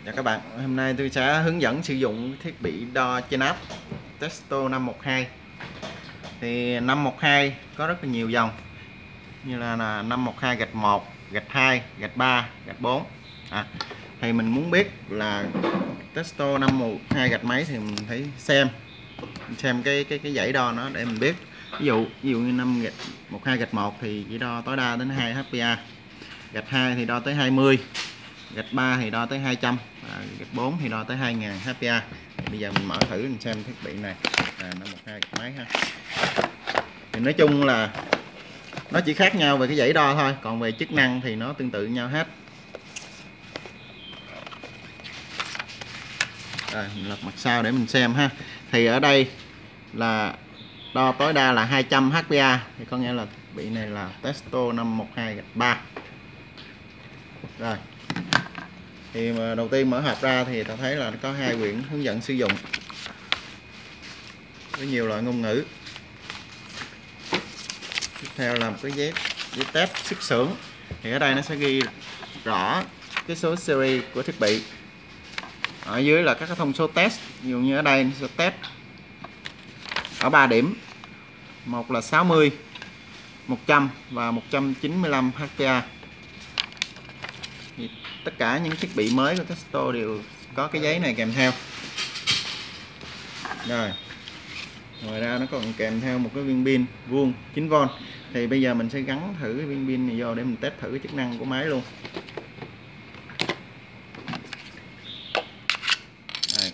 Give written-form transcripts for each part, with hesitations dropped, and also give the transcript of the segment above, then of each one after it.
Chào các bạn, hôm nay tôi sẽ hướng dẫn sử dụng thiết bị đo trên app Testo 512. Thì 512 có rất là nhiều dòng, như là 512-1, -2, -3, -4. Thì mình muốn biết là Testo 512 gạch mấy thì mình phải xem cái dãy đo nó để mình biết. Ví dụ như 512-1 thì chỉ đo tối đa đến 2 HPA, -2 thì đo tới 20, -3 thì đo tới 200, -4 thì đo tới 2000 HPA. Bây giờ mình mở thử mình xem thiết bị này là 512 gạch máy ha. Thì nói chung là nó chỉ khác nhau về cái dãy đo thôi, còn về chức năng thì nó tương tự nhau hết. Rồi mình lật mặt sau để mình xem ha. Thì ở đây là đo tối đa là 200 HPA, thì có nghĩa là thiết bị này là Testo 512-3. Rồi thì mà đầu tiên mở hộp ra thì ta thấy là có 2 quyển hướng dẫn sử dụng với nhiều loại ngôn ngữ. Tiếp theo là một cái giấy test xuất xưởng. Thì ở đây nó sẽ ghi rõ cái số series của thiết bị. Ở dưới là các cái thông số test. Ví dụ như ở đây nó sẽ test ở 3 điểm. Một là 60, 100 và 195 HPA. Thì tất cả những thiết bị mới của Testo đều có cái giấy này kèm theo. Rồi ngoài ra nó còn kèm theo một cái viên pin vuông 9V. Thì bây giờ mình sẽ gắn thử cái viên pin này vô để mình test thử cái chức năng của máy luôn. Đây.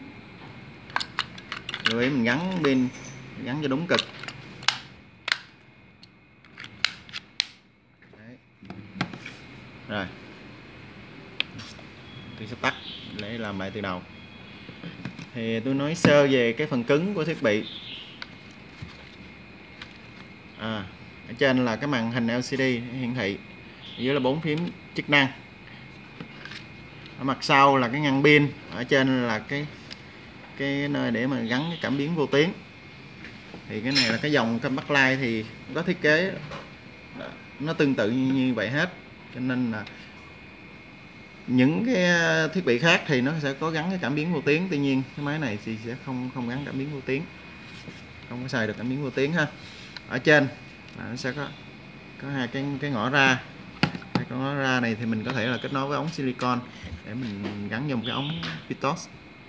Lưu ý mình gắn pin gắn cho đúng cực. Đấy. Rồi tôi sẽ tắt để làm lại từ đầu. Thì tôi nói sơ về cái phần cứng của thiết bị. Ở trên là cái màn hình LCD hiển thị, ở dưới là 4 phím chức năng. Ở mặt sau là cái ngăn pin, ở trên là cái nơi để mà gắn cái cảm biến vô tuyến. Thì cái này là cái dòng compact light thì có thiết kế nó tương tự như vậy hết, cho nên là những cái thiết bị khác thì nó sẽ có gắn cái cảm biến vô tuyến. Tuy nhiên cái máy này thì sẽ không gắn cảm biến vô tuyến, không có xài được cảm biến vô tuyến ha. Ở trên là nó sẽ có hai cái ngõ ra. Cái ngõ ra này thì mình có thể là kết nối với ống silicon để mình gắn vô một cái ống Pitos.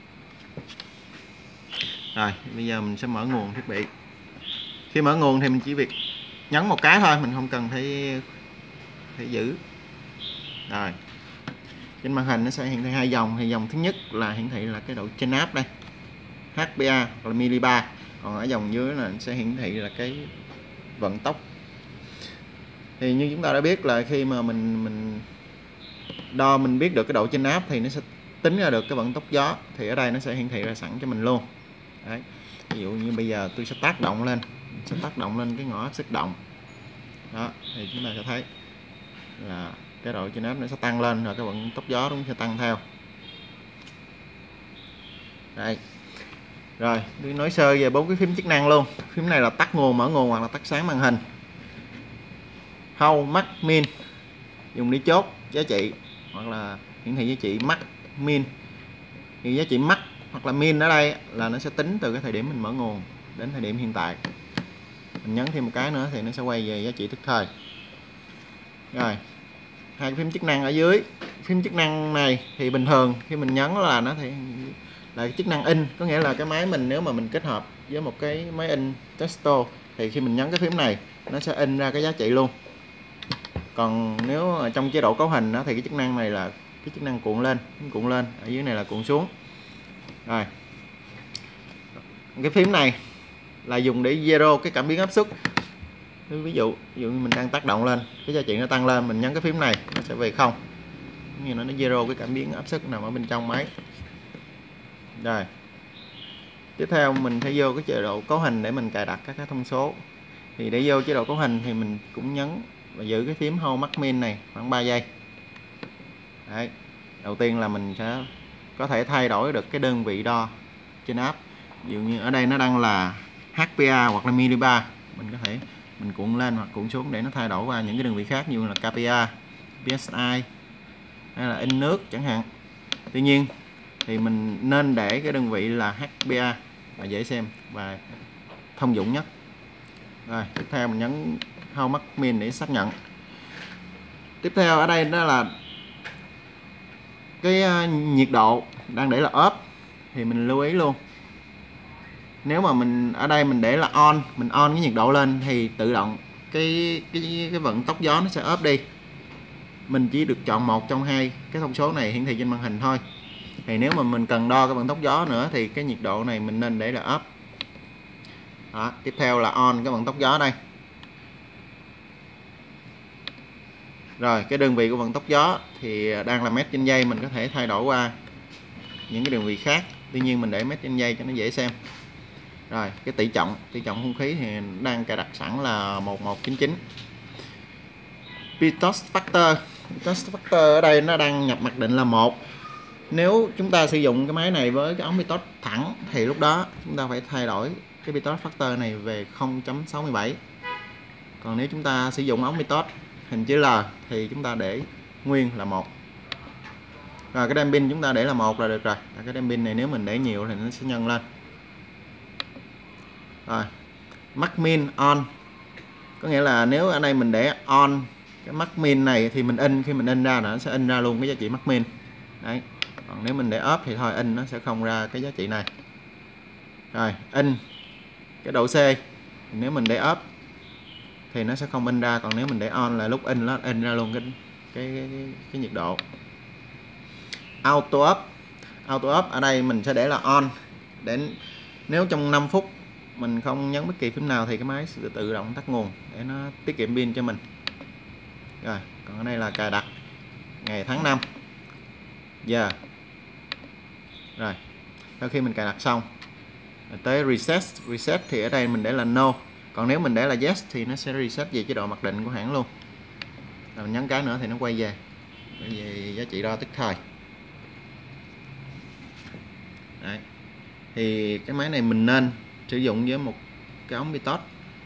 Rồi bây giờ mình sẽ mở nguồn thiết bị. Khi mở nguồn thì mình chỉ việc nhấn một cái thôi, mình không cần phải giữ. Rồi trên màn hình nó sẽ hiển thị 2 dòng. Thì dòng thứ nhất là hiển thị là cái độ trên áp đây, HPA hoặc là milibar. Còn ở dòng dưới là sẽ hiển thị là cái vận tốc. Thì như chúng ta đã biết là khi mà mình đo, mình biết được cái độ trên áp thì nó sẽ tính ra được cái vận tốc gió. Thì ở đây nó sẽ hiển thị ra sẵn cho mình luôn. Đấy. Ví dụ như bây giờ tôi sẽ tác động lên, cái ngõ áp suất động. Đó, thì chúng ta sẽ thấy là cái độ trên áp nó sẽ tăng lên, rồi cái vận tốc gió cũng sẽ tăng theo. Đây. Rồi, tôi nói sơ về 4 cái phím chức năng luôn. Phím này là tắt nguồn, mở nguồn hoặc là tắt sáng màn hình. Hold, max, min dùng để chốt giá trị hoặc là hiển thị giá trị max, min. Thì giá trị max hoặc là min ở đây là nó sẽ tính từ cái thời điểm mình mở nguồn đến thời điểm hiện tại. Mình nhấn thêm một cái nữa thì nó sẽ quay về giá trị tức thời. Rồi, 2 cái phím chức năng ở dưới. Phím chức năng này thì bình thường khi mình nhấn là nó thì là cái chức năng in, có nghĩa là cái máy mình nếu mà mình kết hợp với một cái máy in Testo thì khi mình nhấn cái phím này nó sẽ in ra cái giá trị luôn. Còn nếu ở trong chế độ cấu hình đó, thì cái chức năng này là cái chức năng cuộn lên, ở dưới này là cuộn xuống. Rồi cái phím này là dùng để zero cái cảm biến áp suất. Ví dụ như mình đang tác động lên, cái giá trị nó tăng lên, mình nhấn cái phím này nó sẽ về không, như nó zero cái cảm biến áp suất nằm ở bên trong máy. Rồi tiếp theo mình phải vô cái chế độ cấu hình để mình cài đặt các cái thông số. Thì để vô chế độ cấu hình thì mình cũng nhấn và giữ cái phím Hold, max, min này khoảng 3 giây. Đấy. Đầu tiên là mình sẽ có thể thay đổi được cái đơn vị đo trên app. Ví dụ như ở đây nó đang là HPA hoặc là milibar, mình có thể mình cuộn lên hoặc cuộn xuống để nó thay đổi qua những cái đơn vị khác, như là KPA, PSI hay là in nước chẳng hạn. Tuy nhiên thì mình nên để cái đơn vị là HPA và dễ xem và thông dụng nhất. Rồi tiếp theo mình nhấn How much min để xác nhận. Tiếp theo ở đây đó là cái nhiệt độ đang để là off, thì mình lưu ý luôn. Nếu mà mình ở đây mình để là on, mình on cái nhiệt độ lên thì tự động cái vận tốc gió nó sẽ off đi. Mình chỉ được chọn một trong hai cái thông số này hiển thị trên màn hình thôi. Thì nếu mà mình cần đo cái vận tốc gió nữa thì cái nhiệt độ này mình nên để là off. Đó, tiếp theo là on cái vận tốc gió đây. Rồi cái đơn vị của vận tốc gió thì đang là mét trên giây, mình có thể thay đổi qua những cái đơn vị khác. Tuy nhiên mình để mét trên giây cho nó dễ xem. Rồi cái tỷ trọng không khí thì đang cài đặt sẵn là 1199. Pitot factor ở đây nó đang nhập mặc định là 1. Nếu chúng ta sử dụng cái máy này với cái ống pitot thẳng thì lúc đó chúng ta phải thay đổi cái pitot factor này về 0.67. Còn nếu chúng ta sử dụng ống pitot hình chữ L thì chúng ta để nguyên là 1. Rồi cái đam pin chúng ta để là 1 là được rồi. Cái đam pin này nếu mình để nhiều thì nó sẽ nhân lên. Rồi max min on, có nghĩa là nếu ở đây mình để on cái max min này thì mình in, khi mình in ra nó sẽ in ra luôn cái giá trị max min đấy. Còn nếu mình để off thì thôi, in nó sẽ không ra cái giá trị này. Rồi in cái độ C, nếu mình để off thì nó sẽ không in ra, còn nếu mình để on là lúc in nó in ra luôn cái nhiệt độ. Auto off ở đây mình sẽ để là on, để nếu trong 5 phút mình không nhấn bất kỳ phím nào thì cái máy sẽ tự động tắt nguồn để nó tiết kiệm pin cho mình. Rồi còn ở đây là cài đặt ngày tháng năm giờ. Rồi sau khi mình cài đặt xong tới reset thì ở đây mình để là no, còn nếu mình để là yes thì nó sẽ reset về chế độ mặc định của hãng luôn. Rồi mình nhấn cái nữa thì nó quay về giá trị đo tức thời. Đấy. Thì cái máy này mình nên sử dụng với một cái ống pitot.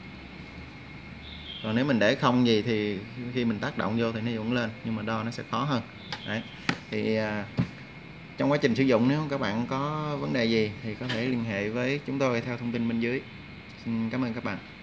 Còn nếu mình để không gì thì khi mình tác động vô thì nó vẫn lên, nhưng mà đo nó sẽ khó hơn. Đấy. Thì trong quá trình sử dụng nếu các bạn có vấn đề gì thì có thể liên hệ với chúng tôi theo thông tin bên dưới. Xin cảm ơn các bạn.